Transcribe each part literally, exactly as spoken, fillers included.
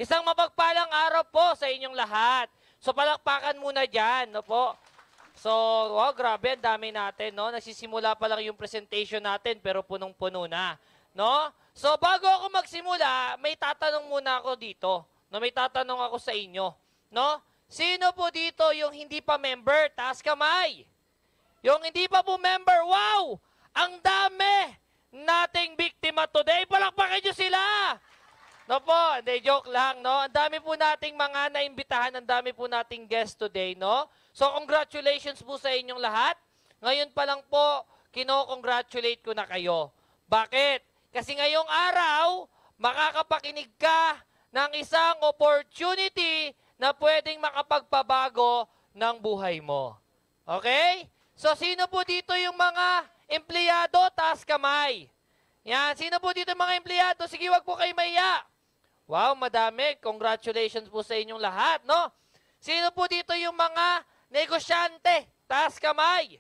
Isang mapagpalang araw po sa inyong lahat. So palakpakan muna dyan, no po. So, wow, grabe, ang dami natin, no? Nagsisimula pa lang yung presentation natin, pero punong-puno na, no? So, bago ako magsimula, may tatanong muna ako dito, no? May tatanong ako sa inyo, no? Sino po dito yung hindi pa member? Taas kamay. Yung hindi pa po member, wow! Ang dami nating biktima today. Palakpakan nyo sila! No po, hindi, joke lang, no? Ang dami po nating mga naimbitahan, ang dami po nating guest today, no? So, congratulations po sa inyong lahat. Ngayon pa lang po, kino-congratulate ko na kayo. Bakit? Kasi ngayong araw, makakapakinig ka ng isang opportunity na pwedeng makapagpabago ng buhay mo. Okay? So, sino po dito yung mga empleyado? Taas kamay. Yan, sino po dito yung mga empleyado? Sige, wag po kayo maiya. Wow, madami. Congratulations po sa inyong lahat, no? Sino po dito yung mga negosyante? Taas kamay.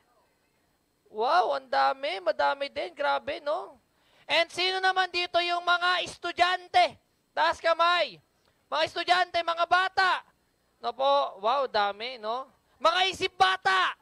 Wow, ang dami. Madami din. Grabe, no? And sino naman dito yung mga estudyante? Taas kamay. Mga estudyante, mga bata. No po, wow, dami, no? Mga isip bata.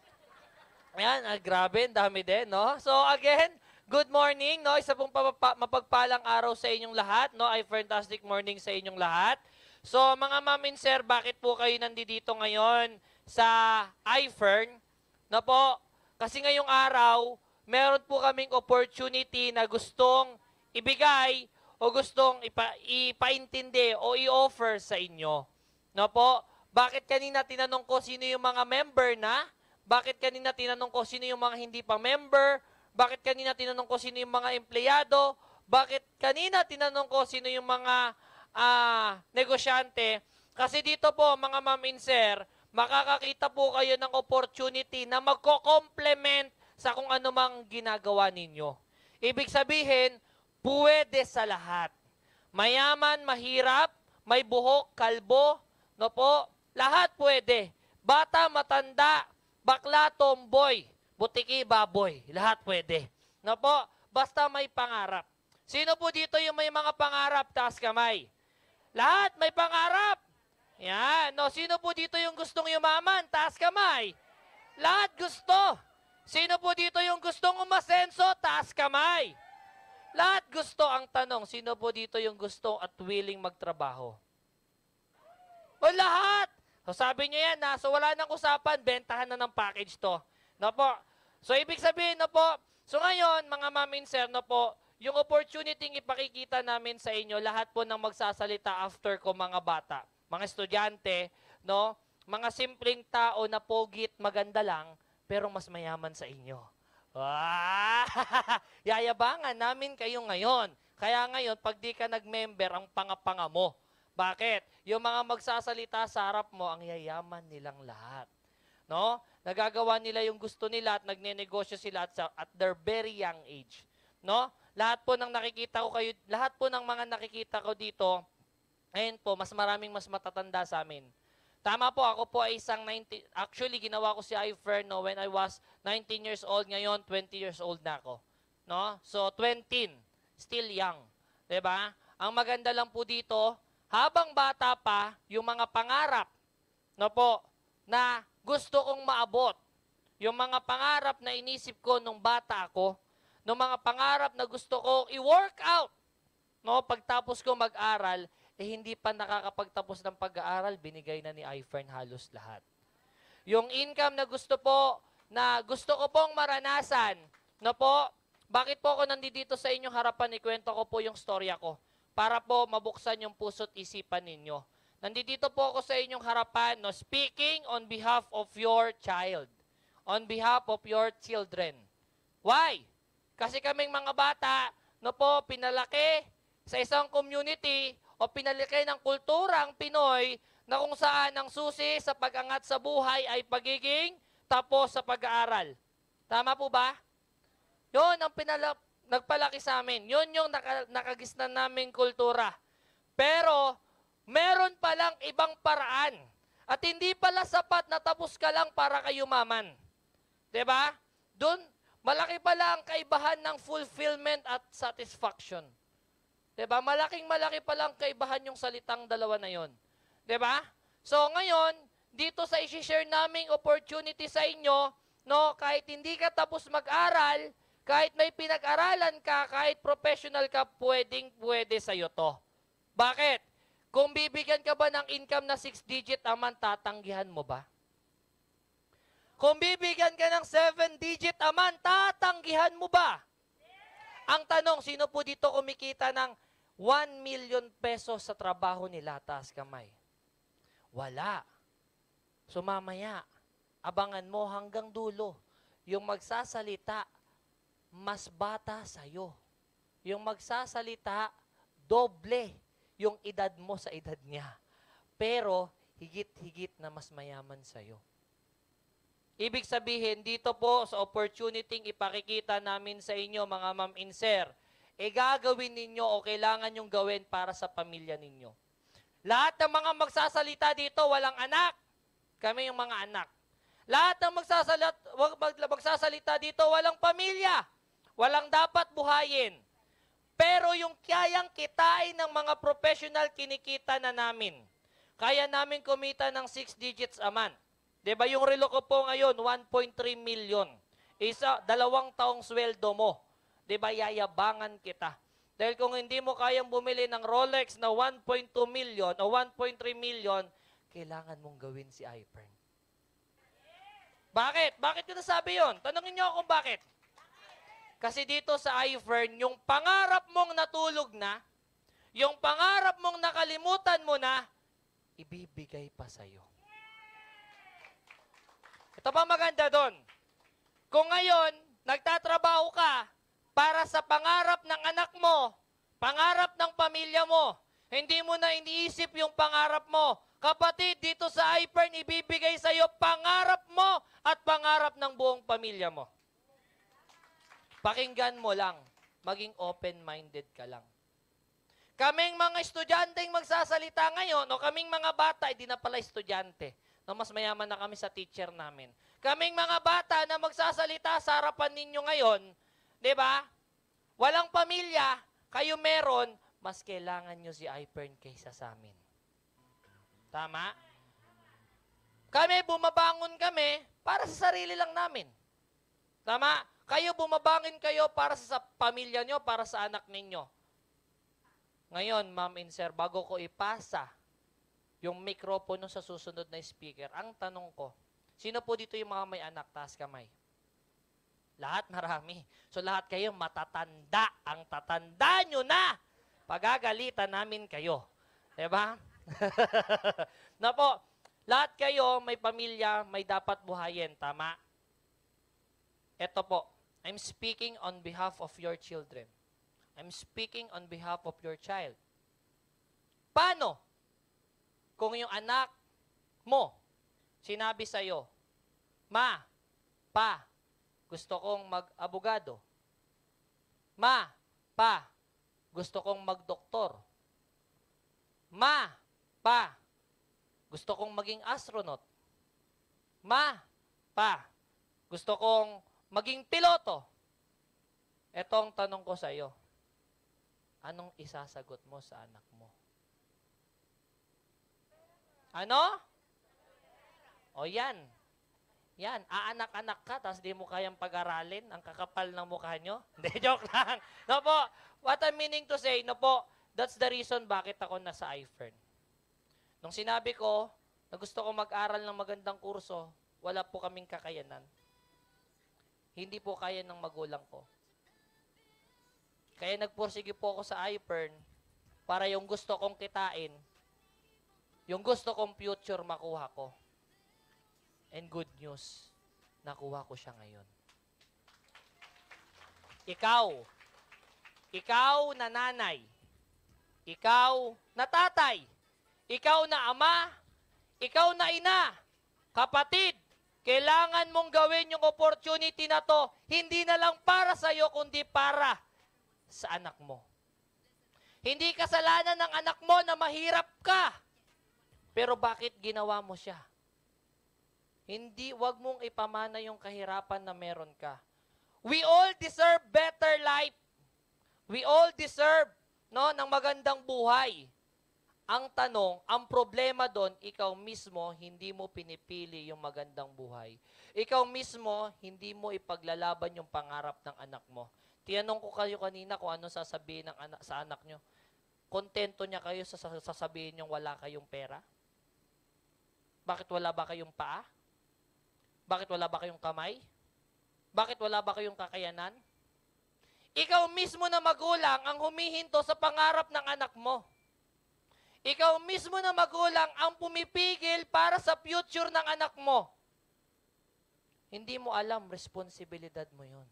Ayan, ah, grabe, dami din, no? So, again, good morning, no? Isa pong mapagpalang araw sa inyong lahat, no? Ay fantastic morning sa inyong lahat. So, mga ma'am and sir, bakit po kayo nandito ngayon sa iFern? No po, kasi ngayong araw, meron po kaming opportunity na gustong ibigay o gustong ipa, ipaintindi o i-offer sa inyo. No po, bakit kanina tinanong ko sino yung mga member na? Bakit kanina tinanong ko sino yung mga hindi pa member? Bakit kanina tinanong ko sino yung mga empleyado? Bakit kanina tinanong ko sino yung mga uh, negosyante? Kasi dito po, mga ma'am and sir, makakakita po kayo ng opportunity na magko-complement sa kung ano mang ginagawa ninyo. Ibig sabihin, pwede sa lahat. Mayaman, mahirap, may buhok, kalbo, no po, lahat pwede. Bata, matanda, bakla, tomboy, butiki, baboy, lahat pwede. No po, basta may pangarap. Sino po dito yung may mga pangarap? Taas kamay. Lahat may pangarap. Yan. No, sino po dito yung gustong yumaman? Taas kamay. Lahat gusto. Sino po dito yung gustong umasenso? Taas kamay. Lahat gusto. Ang tanong, sino po dito yung gusto at willing magtrabaho? O lahat. So sabi niyo yan na, so wala nang usapan, bentahan na ng package to. No po. So ibig sabihin, no po, so ngayon, mga ma'am and sir, no po, yung opportunity ipakikita namin sa inyo, lahat po ng magsasalita after ko mga bata, mga estudyante, no, mga simpleng tao na pogit, maganda lang, pero mas mayaman sa inyo. Ah! Yayabangan namin kayo ngayon. Kaya ngayon, pag di ka nag-member, ang panga-panga mo. Bakit? Yung mga magsasalita sa harap mo, ang yayaman nilang lahat. No? Nagagawa nila yung gusto nila at nagnenegosyo sila at, sa, at their very young age. No? Lahat po ng nakikita ko kayo, lahat po ng mga nakikita ko dito, ayun po, mas maraming mas matatanda sa amin. Tama po, ako po ay isang nineteen, actually ginawa ko si iFern no, when I was nineteen years old, ngayon twenty years old na ako. No? So twenty, still young. 'Di ba? Ang maganda lang po dito, habang bata pa, yung mga pangarap, no po, na gusto kong maabot, yung mga pangarap na inisip ko nung bata ako, nung mga pangarap na gusto kong i-work out, no, pagtapos ko mag-aral, eh hindi pa nakakapagtapos ng pag-aaral, binigay na ni iFern halos lahat. Yung income na gusto po, na gusto ko pong maranasan, no po, bakit po ako nandito sa inyong harapan, ikwento ko po yung storya ko, para po mabuksan yung puso't isipan ninyo. Nandito po ako sa inyong harapan, no, speaking on behalf of your child, on behalf of your children. Why? Kasi kaming mga bata, no po, pinalaki sa isang community o pinalaki ng kulturang Pinoy na kung saan ang susi sa pag-angat sa buhay ay pagiging tapos sa pag-aaral. Tama po ba? Yun ang pinalaki. Nagpalaki sa amin. Yun yung naka, nakagisnan naming kultura. Pero, meron palang ibang paraan. At hindi pala sapat na tapos ka lang para kayo maman. Diba? Doon, malaki pala ang kaibahan ng fulfillment at satisfaction. 'Di ba? Malaking malaki pa lang kaibahan yung salitang dalawa na 'yon. 'Di ba? So ngayon, dito sa i-share naming opportunity sa inyo, no, kahit hindi ka tapos mag-aral, kahit may pinag-aralan ka, kahit professional ka, pwedeng pwede sa iyo 'to. Bakit? Kung bibigyan ka ba ng income na six digit a month, tatanggihan mo ba? Kung bibigyan ka ng seven digit a month, tatanggihan mo ba? Ang tanong, sino po dito kumikita ng one million pesos sa trabaho nila? Taas kamay. Wala. So mamaya, abangan mo hanggang dulo. Yung magsasalita, mas bata sa'yo. Yung magsasalita, doble yung edad mo sa edad niya. Pero, higit-higit na mas mayaman sa'yo. Ibig sabihin, dito po sa opportunity ipakikita namin sa inyo, mga ma'am and sir, e gagawin ninyo o kailangan nyong gawin para sa pamilya ninyo. Lahat ng mga magsasalita dito, walang anak. Kami yung mga anak. Lahat ng magsasalita, magsasalita dito, walang pamilya. Walang dapat buhayin. Pero yung kayang kitain ng mga professional, kinikita na namin. Kaya namin kumita ng six digits a month. Diba yung relo ko po ngayon, one point three million. Isa, dalawang taong sweldo mo. Diba yayabangan kita. Dahil kung hindi mo kayang bumili ng Rolex na one point two million o one point three million, kailangan mong gawin si iPern. Bakit? Bakit ko nasabi yun? Tanungin niyo ako bakit. Kasi dito sa iPern, yung pangarap mong natulog na, yung pangarap mong nakalimutan mo na, ibibigay pa sa'yo. Ito pa maganda doon. Kung ngayon, nagtatrabaho ka para sa pangarap ng anak mo, pangarap ng pamilya mo, hindi mo na iniisip yung pangarap mo. Kapatid, dito sa iPern, ibibigay sa iyo pangarap mo at pangarap ng buong pamilya mo. Pakinggan mo lang. Maging open-minded ka lang. Kaming mga estudyanteng magsasalita ngayon, o kaming mga bata, hindi na pala estudyante. No, mas mayaman na kami sa teacher namin. Kaming mga bata na magsasalita sa harapan ninyo ngayon, di ba? Walang pamilya, kayo meron, mas kailangan nyo si iPern kaysa sa amin. Tama? Kami, bumabangon kami para sa sarili lang namin. Tama? Kayo, bumabangin kayo para sa pamilya nyo, para sa anak ninyo. Ngayon, ma'am and sir, bago ko ipasa yung mikropono sa susunod na speaker, ang tanong ko, sino po dito yung mga may anak? Taas kamay. Lahat marami. So lahat kayo matatanda. Ang tatanda nyo na. Pagagalitan namin kayo. Diba? Na po, lahat kayo may pamilya, may dapat buhayin. Tama? Ito po, I'm speaking on behalf of your children. I'm speaking on behalf of your child. Paano? Kung yung anak mo, sinabi sa'yo, Ma, Pa, gusto kong mag-abogado. Ma, Pa, gusto kong mag-doktor. Ma, Pa, gusto kong maging astronaut. Ma, Pa, gusto kong maging piloto. Ito ang tanong ko sa iyo. Anong isasagot mo sa anak mo? Ano? O yan. Yan. Aanak-anak ka, tapos di mo kayang pag-aralin. Ang kakapal ng mukha nyo. Hindi, joke lang. No po, what I'm meaning to say, no po, that's the reason bakit ako nasa iPern. Nung sinabi ko, na gusto ko mag-aral ng magandang kurso, wala po kaming kakayanan. Hindi po kaya ng magulang ko. Kaya nagpursige po ako sa iPern para yung gusto kong kitain, yung gusto kong future makuha ko. And good news, nakuha ko siya ngayon. Ikaw, ikaw na nanay, ikaw na tatay, ikaw na ama, ikaw na ina, kapatid, kailangan mong gawin yung opportunity na to, hindi na lang para sa iyo, kundi para sa anak mo. Hindi kasalanan ng anak mo na mahirap ka. Pero bakit ginawa mo siya? Hindi, wag mong ipamana yung kahirapan na meron ka. We all deserve better life. We all deserve no, ng magandang buhay. Ang tanong, ang problema doon, ikaw mismo, hindi mo pinipili yung magandang buhay. Ikaw mismo, hindi mo ipaglalaban yung pangarap ng anak mo. Tinanong ko kayo kanina kung ano sasabihin ng anak, sa anak nyo. Kontento niya kayo sa sasabihin nyo wala kayong pera? Bakit wala ba kayong paa? Bakit wala ba kayong kamay? Bakit wala ba kayong kakayanan? Ikaw mismo na magulang ang humihinto sa pangarap ng anak mo. Ikaw mismo na magulang ang pumipigil para sa future ng anak mo. Hindi mo alam, responsibilidad mo yun.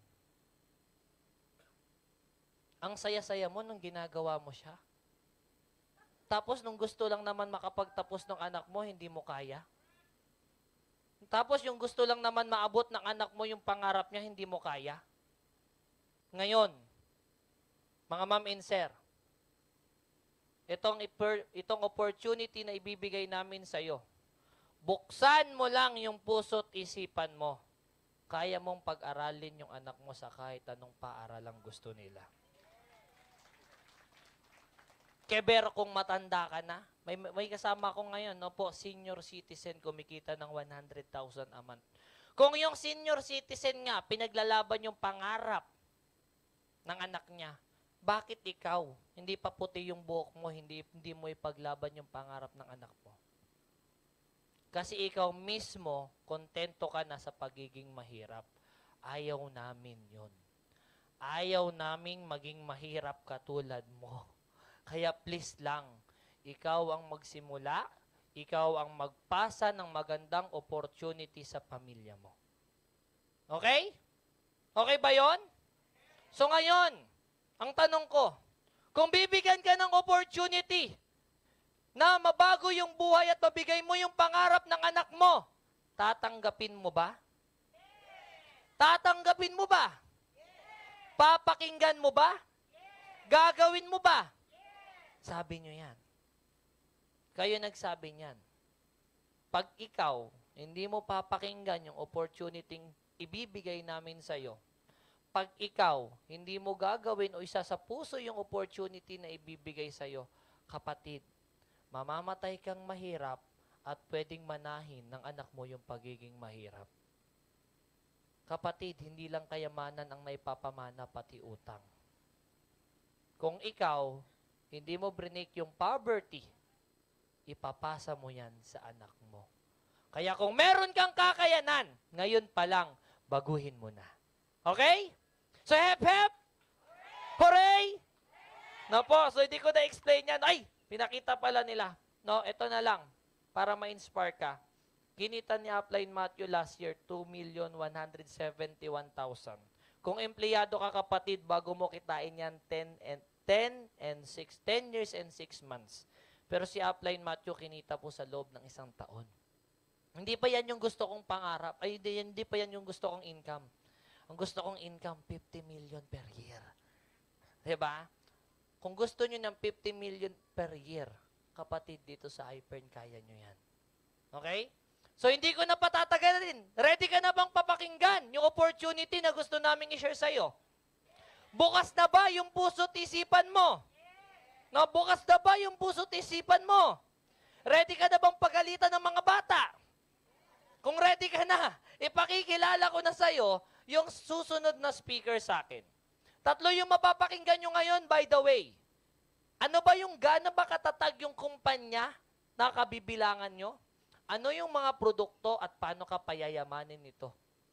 Ang saya-saya mo nung ginagawa mo siya. Tapos nung gusto lang naman makapagtapos ng anak mo, hindi mo kaya. Tapos yung gusto lang naman maabot ng anak mo yung pangarap niya, hindi mo kaya. Ngayon, mga ma'am and sir, itong, itong opportunity na ibibigay namin sa iyo, buksan mo lang yung puso't isipan mo. Kaya mong pag-aralin yung anak mo sa kahit anong paaralang gusto nila. Keber kung matanda ka na, may, may kasama ko ngayon, no po, senior citizen, kumikita ng one hundred thousand a month. Kung yung senior citizen nga, pinaglalaban yung pangarap ng anak niya, bakit ikaw, hindi pa puti yung buhok mo, hindi, hindi mo ipaglaban yung pangarap ng anak mo? Kasi ikaw mismo, kontento ka na sa pagiging mahirap. Ayaw namin yun. Ayaw naming maging mahirap katulad mo. Kaya please lang, ikaw ang magsimula, ikaw ang magpasa ng magandang opportunity sa pamilya mo. Okay? Okay ba yon? So ngayon, ang tanong ko, kung bibigyan ka ng opportunity na mabago yung buhay at mabigay mo yung pangarap ng anak mo, tatanggapin mo ba? Tatanggapin mo ba? Papakinggan mo ba? Gagawin mo ba? Sabi nyo yan. Kayo nagsabi niyan. Pag ikaw, hindi mo papakinggan yung opportunity ibibigay namin sa'yo, pag ikaw, hindi mo gagawin o isa sa puso yung opportunity na ibibigay sa'yo, kapatid, mamamatay kang mahirap at pwedeng manahin ng anak mo yung pagiging mahirap. Kapatid, hindi lang kayamanan ang naipapamana, pati utang. Kung ikaw, hindi mo brinik yung poverty, ipapasa mo yan sa anak mo. Kaya kung meron kang kakayanan, ngayon pa lang, baguhin mo na. Okay? So, hep, hep! Hooray! No po, so hindi ko na-explain yan. Ay, pinakita pala nila. No, ito na lang, para ma-inspire ka. Kinita ni Upline Matthew last year, two million one hundred seventy-one thousand. Kung empleyado ka kapatid, bago mo kitain yan, ten and six, ten years and six months. Pero si Upline Matthew, kinita po sa loob ng isang taon. Hindi pa yan yung gusto kong pangarap. Ay, hindi, hindi pa yan yung gusto kong income. Ang gusto kong income, fifty million per year. Diba? Kung gusto nyo ng fifty million per year, kapatid, dito sa iPern, kaya nyo yan. Okay? So, hindi ko na patatagalin. Ready ka na bang papakinggan yung opportunity na gusto namin i-share sa'yo? Bukas na ba yung puso't isipan mo? No, bukas na ba yung puso't isipan mo? Ready ka na bang pagalitan ng mga bata? Kung ready ka na, ipakikilala ko na sa'yo yung susunod na speaker sa akin. Tatlo yung mapapakinggan nyo ngayon, by the way. Ano ba yung gaano ba katatag yung kumpanya na kabibilangan nyo? Ano yung mga produkto at paano ka payayamanin nito?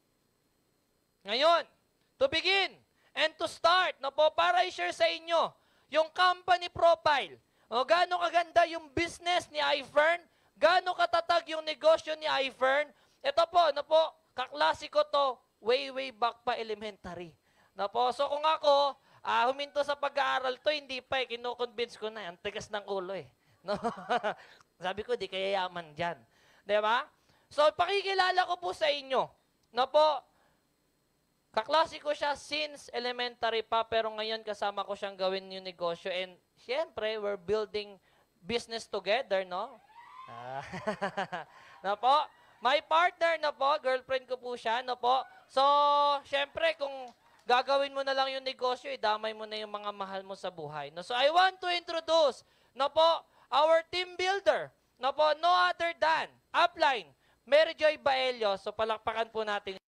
Ngayon, to begin and to start, no po, para i-share sa inyo yung company profile. O gaano kaganda yung business ni iFern, gaano katatag yung negosyo ni iFern. Ito po, no po, kaklasiko to, way, way back pa elementary. No po, so kung ako, uh, huminto sa pag-aaral to, hindi pa eh, kino-convince ko na, ang tigas ng ulo eh. No? Sabi ko, di kaya yaman dyan. Diba? So, pakikilala ko po sa inyo. No po, kaklasiko siya since elementary pa, pero ngayon kasama ko siyang gawin yung negosyo. And, syempre, we're building business together, no? Ah, no po, my partner, no po, girlfriend ko po siya, no po. So, syempre, kung gagawin mo na lang yung negosyo, idamay mo na yung mga mahal mo sa buhay. No? So I want to introduce, no po, our team builder. No po, no other than, upline, Mary Joy Baelio. So palakpakan po natin